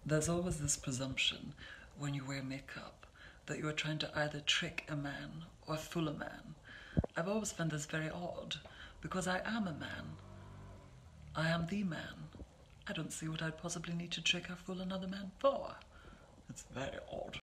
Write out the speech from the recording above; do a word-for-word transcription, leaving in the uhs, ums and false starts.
There's always this presumption when you wear makeup that you are trying to either trick a man or fool a man. I've always found this very odd because I am a man. I am the man. I don't see what I'd possibly need to trick or fool another man for. It's very odd.